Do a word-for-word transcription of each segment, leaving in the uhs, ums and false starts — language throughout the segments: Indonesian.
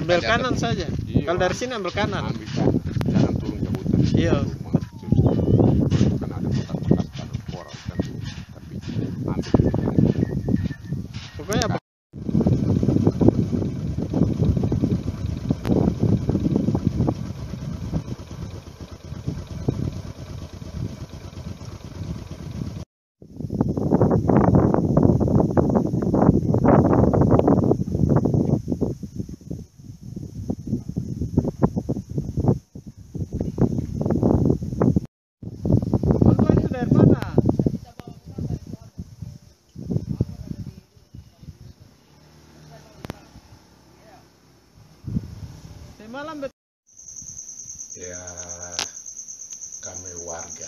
Ambil kanan saja. Iya. Kalau dari sini ambil kanan. Ambil kanan. Jangan turun ke hutan. Iya. Kan ada bekas-bekas tanah koral kan tuh. Tapi ambil. Pokoknya apa? Malam betul. Ya, kami warga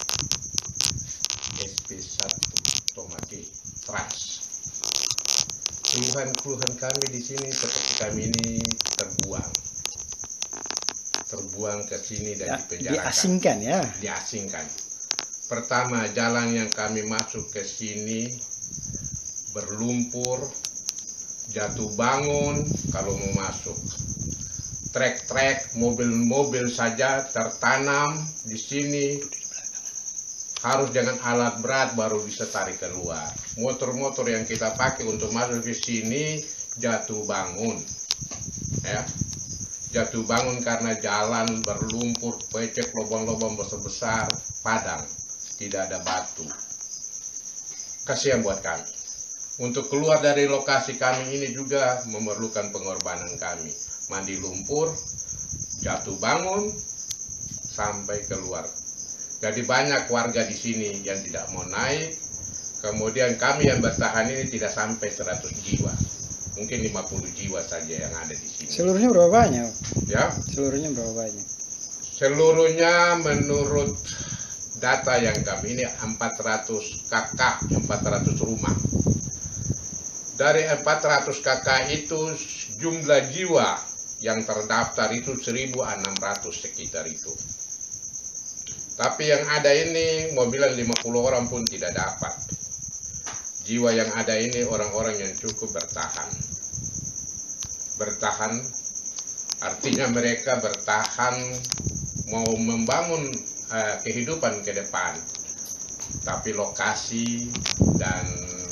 S P satu Tomake Trans. Keluhan-keluhan kami di sini seperti kami ini terbuang, terbuang ke sini dan ya, dipenjarakan. Diasingkan ya. Diasingkan. Pertama, jalan yang kami masuk ke sini berlumpur, jatuh bangun kalau mau masuk. Trek-trek mobil-mobil saja tertanam di sini, harus dengan alat berat baru bisa tarik keluar. Motor-motor yang kita pakai untuk masuk ke sini jatuh bangun, ya, jatuh bangun karena jalan berlumpur, pecek, lubang-lubang besar-besar, padang, tidak ada batu. Kasihan buat kami. Untuk keluar dari lokasi kami ini juga memerlukan pengorbanan kami. Mandi lumpur, jatuh bangun, sampai keluar. Jadi banyak warga di sini yang tidak mau naik. Kemudian kami yang bertahan ini tidak sampai seratus jiwa. Mungkin lima puluh jiwa saja yang ada di sini. Seluruhnya berapa banyak? Ya. Seluruhnya berapa banyak? Seluruhnya menurut data yang kami ini empat ratus kakak, empat ratus rumah. Dari empat ratus kakak itu jumlah jiwa yang terdaftar itu seribu enam ratus sekitar itu. Tapi yang ada ini mau bilang lima puluh orang pun tidak dapat. Jiwa yang ada ini orang-orang yang cukup bertahan. Bertahan artinya mereka bertahan mau membangun uh, kehidupan ke depan. Tapi lokasi dan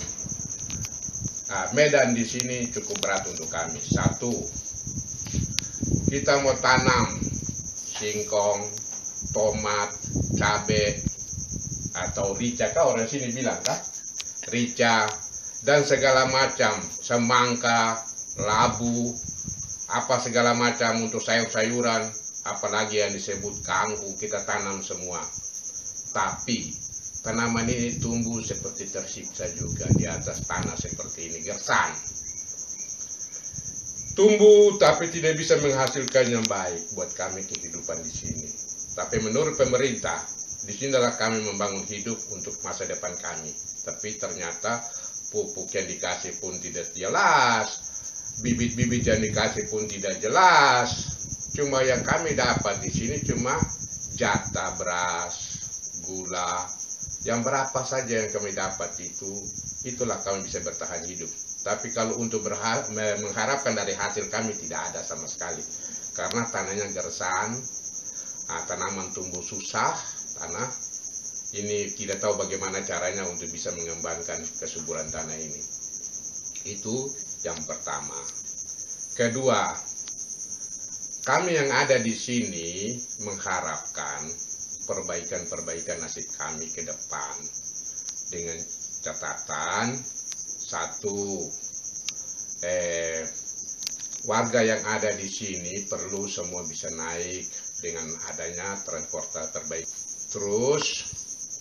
uh, medan di sini cukup berat untuk kami. Satu, kita mau tanam singkong, tomat, cabai, atau rica, kah orang sini bilang kah? Rica, dan segala macam, semangka, labu, apa segala macam untuk sayur-sayuran, apalagi yang disebut kangkung, kita tanam semua. Tapi tanaman ini tumbuh seperti tersiksa juga di atas tanah seperti ini, gersan. Tumbuh tapi tidak bisa menghasilkan yang baik buat kami kehidupan di sini. Tapi menurut pemerintah, di sinilah kami membangun hidup untuk masa depan kami. Tapi ternyata pupuk yang dikasih pun tidak jelas, bibit-bibit yang dikasih pun tidak jelas. Cuma yang kami dapat di sini cuma jatah beras, gula, yang berapa saja yang kami dapat itu, itulah kami bisa bertahan hidup. Tapi kalau untuk berharap, mengharapkan dari hasil kami tidak ada sama sekali. Karena tanahnya gersan, nah, tanaman tumbuh susah, tanah. Ini tidak tahu bagaimana caranya untuk bisa mengembangkan kesuburan tanah ini. Itu yang pertama. Kedua, kami yang ada di sini mengharapkan perbaikan-perbaikan nasib kami ke depan. Dengan catatan, satu, eh, warga yang ada di sini perlu semua bisa naik dengan adanya transportasi terbaik. Terus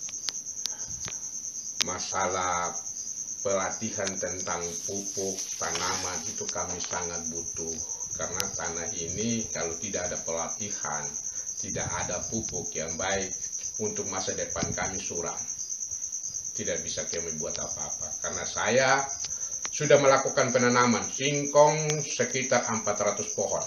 masalah pelatihan tentang pupuk tanaman itu kami sangat butuh, karena tanah ini kalau tidak ada pelatihan, tidak ada pupuk yang baik, untuk masa depan kami suram. Tidak bisa kami buat apa-apa, karena saya sudah melakukan penanaman singkong sekitar empat ratus pohon,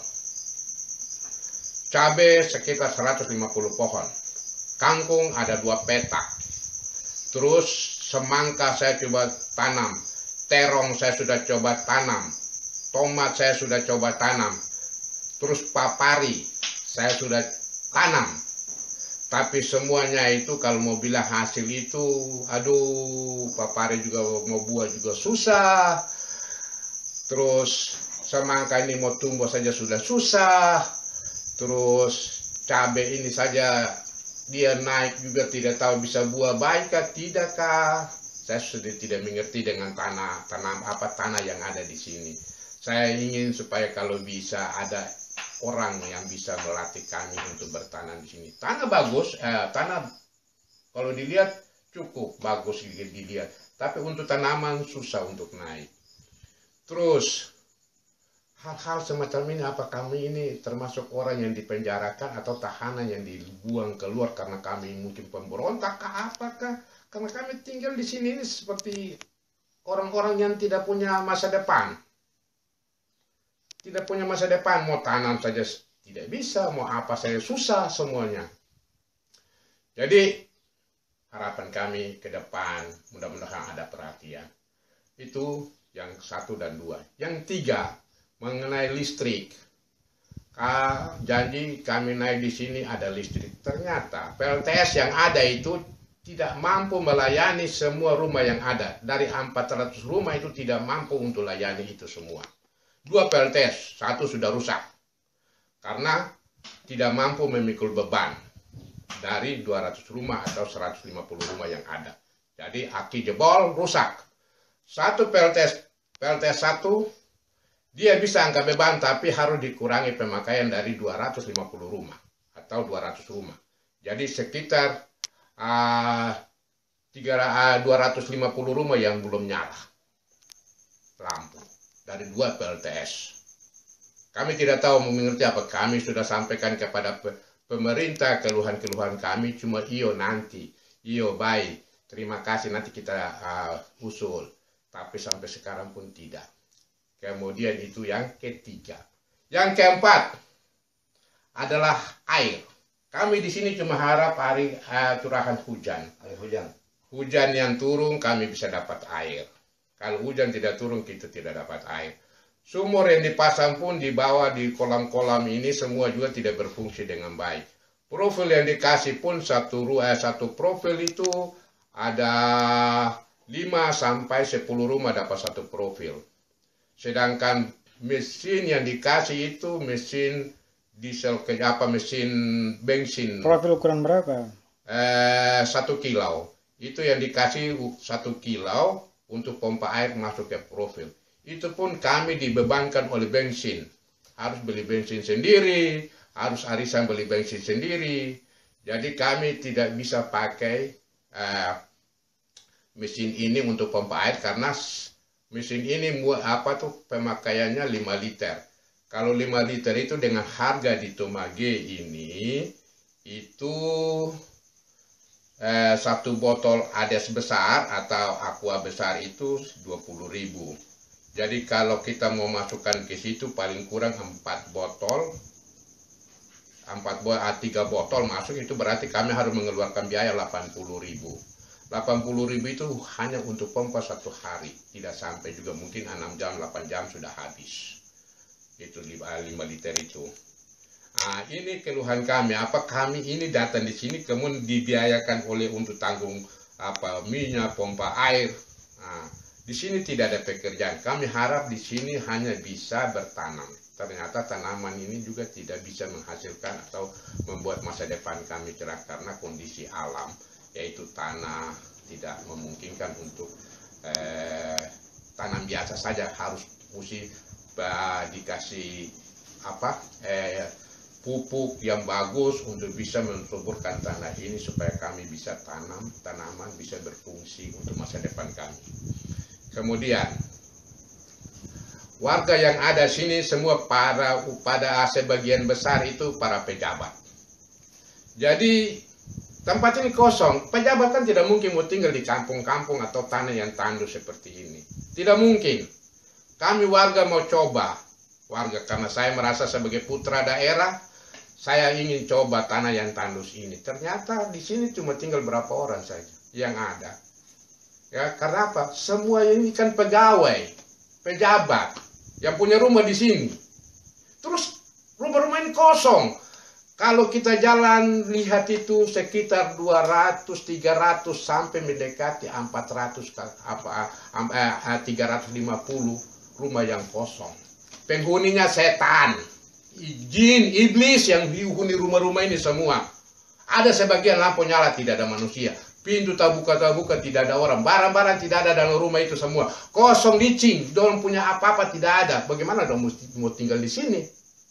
cabai sekitar seratus lima puluh pohon, kangkung ada dua petak, terus semangka saya coba tanam, terong saya sudah coba tanam, tomat saya sudah coba tanam, terus papari, saya sudah tanam. Tapi semuanya itu kalau mau bilang hasil itu, aduh, papari juga mau buah juga susah. Terus semangka ini mau tumbuh saja sudah susah. Terus cabai ini saja dia naik juga tidak tahu bisa buah baik kah tidakkah. Saya sudah tidak mengerti dengan tanah tanam apa tanah yang ada di sini. Saya ingin supaya kalau bisa ada orang yang bisa melatih kami untuk bertanam di sini. Tanah bagus, eh, tanah kalau dilihat cukup bagus dilihat, tapi untuk tanaman susah untuk naik. Terus hal-hal semacam ini, apa kami ini termasuk orang yang dipenjarakan atau tahanan yang dibuang keluar karena kami mungkin pemberontak kah apakah? Karena kami tinggal di sini ini seperti orang-orang yang tidak punya masa depan. Tidak punya masa depan, mau tanam saja tidak bisa, mau apa saja susah semuanya. Jadi harapan kami ke depan mudah-mudahan ada perhatian. Itu yang satu dan dua. Yang tiga, mengenai listrik, Ka, janji kami naik di sini ada listrik. Ternyata P L T S yang ada itu tidak mampu melayani semua rumah yang ada. Dari empat ratus rumah itu tidak mampu untuk layani itu semua. Dua P L T S, satu sudah rusak karena tidak mampu memikul beban dari dua ratus rumah atau seratus lima puluh rumah yang ada. Jadi aki jebol, rusak. Satu P L T S, P L T S satu dia bisa angkat beban tapi harus dikurangi pemakaian dari dua ratus lima puluh rumah atau dua ratus rumah. Jadi sekitar uh, dua ratus lima puluh rumah yang belum nyala lampu dari dua P L T S. Kami tidak tahu mengerti apa. Kami sudah sampaikan kepada pemerintah keluhan-keluhan kami, cuma iyo nanti, iyo baik, terima kasih nanti kita uh, usul. Tapi sampai sekarang pun tidak. Kemudian itu yang ketiga. Yang keempat adalah air. Kami di sini cuma harap hari uh, curahan hujan. Air hujan. Hujan yang turun kami bisa dapat air. Kalau hujan tidak turun kita tidak dapat air. Sumur yang dipasang pun di bawah di kolam-kolam ini semua juga tidak berfungsi dengan baik. Profil yang dikasih pun satu eh, satu profil itu ada lima sampai sepuluh rumah dapat satu profil. Sedangkan mesin yang dikasih itu mesin diesel ke apa mesin bensin. Profil ukuran berapa? Eh, satu kilo. Itu yang dikasih satu kilo untuk pompa air masuk ke profil. Itu pun kami dibebankan oleh bensin. Harus beli bensin sendiri, harus arisan beli bensin sendiri. Jadi kami tidak bisa pakai eh, mesin ini untuk pompa air karena mesin ini apa tuh pemakaiannya lima liter. Kalau lima liter itu dengan harga di Tomage ini itu eh, satu botol Ades besar atau Aqua besar itu dua puluh ribu. Jadi kalau kita mau masukkan ke situ paling kurang empat botol, empat botol, tiga botol masuk itu berarti kami harus mengeluarkan biaya delapan puluh ribu. delapan puluh ribu itu hanya untuk pompa satu hari, tidak sampai juga mungkin enam jam, delapan jam sudah habis. Itu lima liter itu. Nah, ini keluhan kami. Apa kami ini datang di sini kemudian dibiayakan oleh untuk tanggung apa minyak, pompa air. Nah, di sini tidak ada pekerjaan. Kami harap di sini hanya bisa bertanam. Ternyata tanaman ini juga tidak bisa menghasilkan atau membuat masa depan kami cerah karena kondisi alam, yaitu tanah tidak memungkinkan untuk eh, tanam biasa saja, harus mesti bah, dikasih apa eh, pupuk yang bagus untuk bisa mensuburkan tanah ini supaya kami bisa tanam tanaman bisa berfungsi untuk masa depan kami. Kemudian warga yang ada sini semua para pada sebagian besar itu para pejabat. Jadi tempat ini kosong. Pejabat kan tidak mungkin mau tinggal di kampung-kampung atau tanah yang tandus seperti ini. Tidak mungkin. Kami warga mau coba. Warga karena saya merasa sebagai putra daerah, saya ingin coba tanah yang tandus ini. Ternyata di sini cuma tinggal berapa orang saja yang ada. Ya, karena apa? Semua ini kan pegawai, pejabat yang punya rumah di sini. Terus Rumah-rumah ini kosong. Kalau kita jalan lihat itu sekitar dua ratus, tiga ratus sampai mendekati empat ratus apa eh, tiga ratus lima puluh rumah yang kosong. Penghuninya setan, jin, iblis yang dihuni rumah-rumah ini semua. Ada sebagian lampu nyala, tidak ada manusia. Pintu terbuka-terbuka, tidak ada orang. Barang-barang tidak ada dalam rumah itu semua. Kosong, licin, dorong punya apa-apa tidak ada. Bagaimana dong mau tinggal di sini?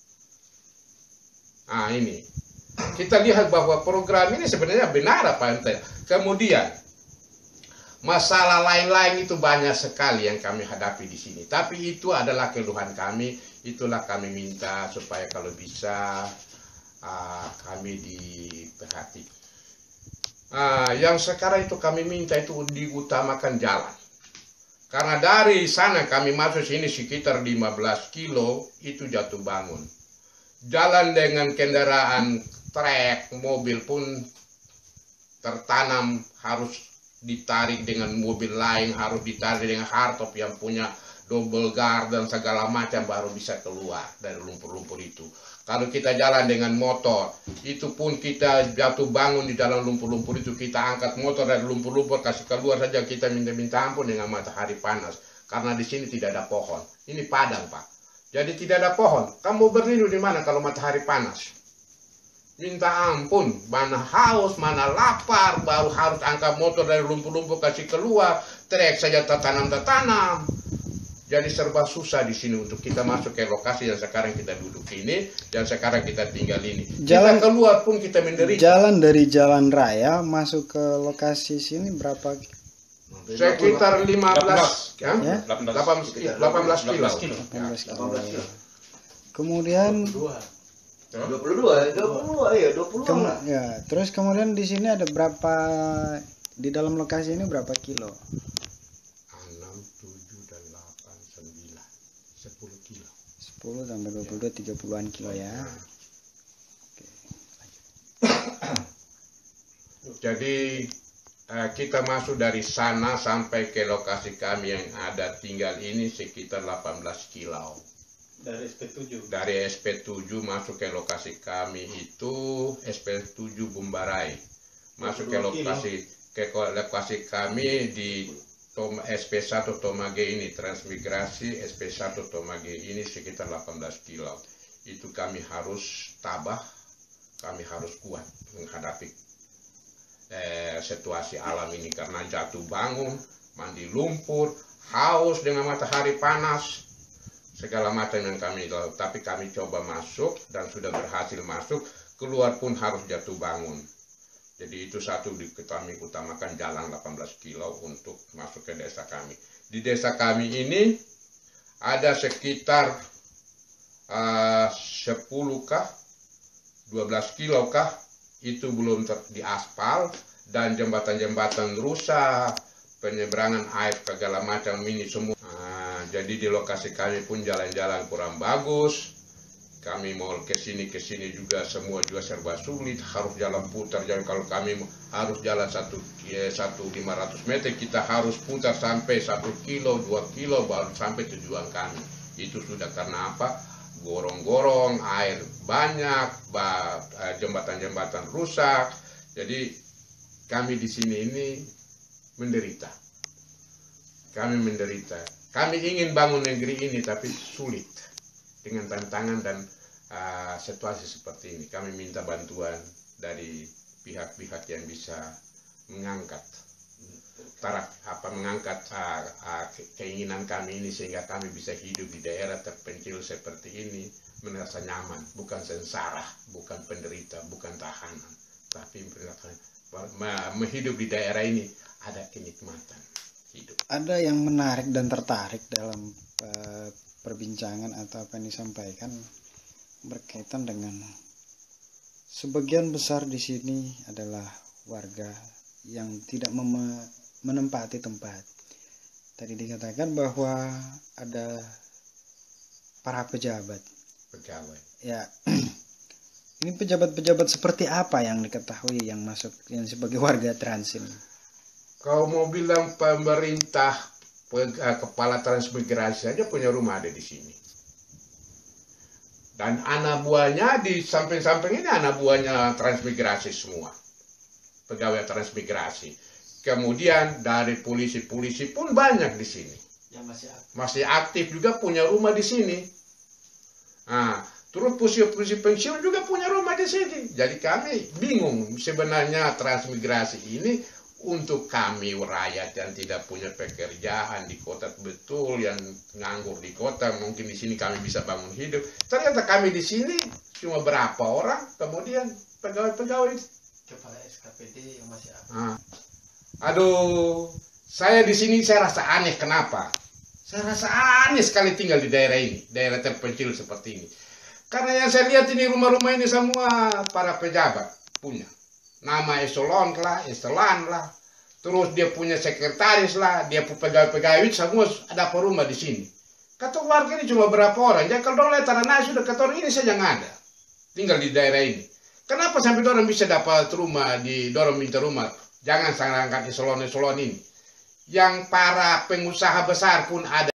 Nah ini, kita lihat bahwa program ini sebenarnya benar apa ente. Kemudian, masalah lain-lain itu banyak sekali yang kami hadapi di sini. Tapi itu adalah keluhan kami, itulah kami minta supaya kalau bisa uh, kami diperhatikan. Uh, yang sekarang itu kami minta itu diutamakan jalan. Karena dari sana kami masuk sini sekitar lima belas kilo itu jatuh bangun. Jalan dengan kendaraan trek, mobil pun tertanam harus ditarik dengan mobil lain, harus ditarik dengan hardtop yang punya double guard dan segala macam baru bisa keluar dari lumpur-lumpur itu. Kalau kita jalan dengan motor, itu pun kita jatuh bangun di dalam lumpur-lumpur itu, kita angkat motor dari lumpur-lumpur, kasih keluar saja kita minta-minta ampun dengan matahari panas. Karena di sini tidak ada pohon. Ini padang, Pak. Jadi tidak ada pohon. Kamu berlindung di mana kalau matahari panas? Minta ampun, mana haus, mana lapar, baru harus angkat motor dari lumpur-lumpur kasih keluar, trek saja tertanam-tertanam. Jadi serba susah di sini untuk kita masuk ke lokasi yang sekarang kita duduk ini, yang sekarang kita tinggal ini. Jalan kita keluar pun kita menderita. Jalan dari jalan raya masuk ke lokasi sini berapa? Sekitar lima belas, ya? delapan belas kilo. delapan belas kilo. Kemudian dua puluh dua, dua puluh dua ya, dua puluh dua. Kem ya, terus kemudian di sini ada berapa, di dalam lokasi ini berapa kilo? enam, tujuh, dan delapan, sembilan, sepuluh kilo. sepuluh sampai dua puluh dua, tiga puluhan kilo ya. Oke. Jadi eh, kita masuk dari sana sampai ke lokasi kami yang ada tinggal ini sekitar delapan belas kilo. Dari S P tujuh. Dari S P tujuh masuk ke lokasi kami itu S P tujuh Bumbarai. Masuk ke lokasi ke lokasi kami di Tom, S P satu Tomage ini, transmigrasi S P satu Tomage ini sekitar delapan belas kilo. Itu kami harus tabah, kami harus kuat menghadapi eh, situasi alam ini karena jatuh bangun, mandi lumpur, haus dengan matahari panas, segala macam yang kami lakukan. Tapi kami coba masuk dan sudah berhasil masuk, keluar pun harus jatuh bangun. Jadi itu satu di kami utamakan jalan delapan belas kilo untuk masuk ke desa kami. Di desa kami ini ada sekitar uh, sepuluh kah, dua belas kilo kah, itu belum ter diaspal, dan jembatan-jembatan rusak, penyeberangan air segala macam ini semua. Nah, jadi di lokasi kami pun jalan-jalan kurang bagus. Kami mau ke sini ke sini juga semua juga serba sulit, harus jalan putar. Jadi kalau kami harus jalan satu satu lima ratus meter, kita harus putar sampai satu kilo dua kilo baru sampai tujuan kami. Itu sudah karena apa? Gorong-gorong, air banyak, jembatan-jembatan rusak. Jadi kami di sini ini menderita. Kami menderita. Kami ingin bangun negeri ini tapi sulit. Dengan tantangan dan uh, situasi seperti ini, kami minta bantuan dari pihak-pihak yang bisa mengangkat taraf apa mengangkat uh, uh, keinginan kami ini sehingga kami bisa hidup di daerah terpencil seperti ini merasa nyaman, bukan sengsara, bukan penderita, bukan tahanan, tapi menghidup di daerah ini ada kenikmatan hidup. Ada yang menarik dan tertarik dalam uh, perbincangan atau apa yang disampaikan berkaitan dengan sebagian besar di sini adalah warga yang tidak menempati tempat. Tadi dikatakan bahwa ada para pejabat. Pejabat. Ya, ini pejabat-pejabat seperti apa yang diketahui yang masuk yang sebagai warga Transim? Kau mau bilang pemerintah, kepala transmigrasi saja punya rumah ada di sini. Dan anak buahnya di samping-samping ini anak buahnya transmigrasi semua. Pegawai transmigrasi. Kemudian dari polisi-polisi pun banyak di sini. Yang masih aktif. Masih aktif juga punya rumah di sini. Nah, terus polisi-polisi pensiun juga punya rumah di sini. Jadi kami bingung sebenarnya transmigrasi ini untuk kami rakyat yang tidak punya pekerjaan di kota betul, yang nganggur di kota, mungkin di sini kami bisa bangun hidup. Ternyata kami di sini cuma berapa orang, kemudian pegawai-pegawai. Kepala S K P D yang masih aktif. Nah, aduh, saya di sini saya rasa aneh. Kenapa? Saya rasa aneh sekali tinggal di daerah ini, daerah terpencil seperti ini. Karena yang saya lihat ini rumah-rumah ini semua para pejabat punya. Nama eselon lah, eselan lah. Terus dia punya sekretaris lah, dia punya pegawai-pegawai, semua ada rumah di sini. Kata warga ini cuma berapa orang. Jadi kalau orang lihat tanah sudah kata orang ini saja yang ada. Tinggal di daerah ini. Kenapa sampai orang bisa dapat rumah, di dorong minta rumah? Jangan salahkan eselon-eselon ini. Yang para pengusaha besar pun ada.